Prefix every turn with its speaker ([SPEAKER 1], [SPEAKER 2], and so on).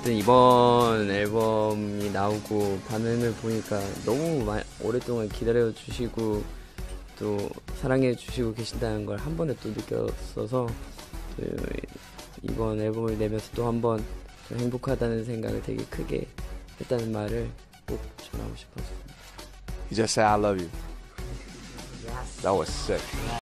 [SPEAKER 1] 어쨌든 이번 앨범이 나오고 반응을 보니까 너무 오랫동안 기다려 주시고 또 사랑해 주시고 계신다는 걸 한 번에 또 느꼈어서 이번 앨범을 내면서 또 한 번 행복하다는 생각을 되게 크게 했다는 말을 꼭 전하고 싶었습니다.
[SPEAKER 2] You just say I love you. That was sick.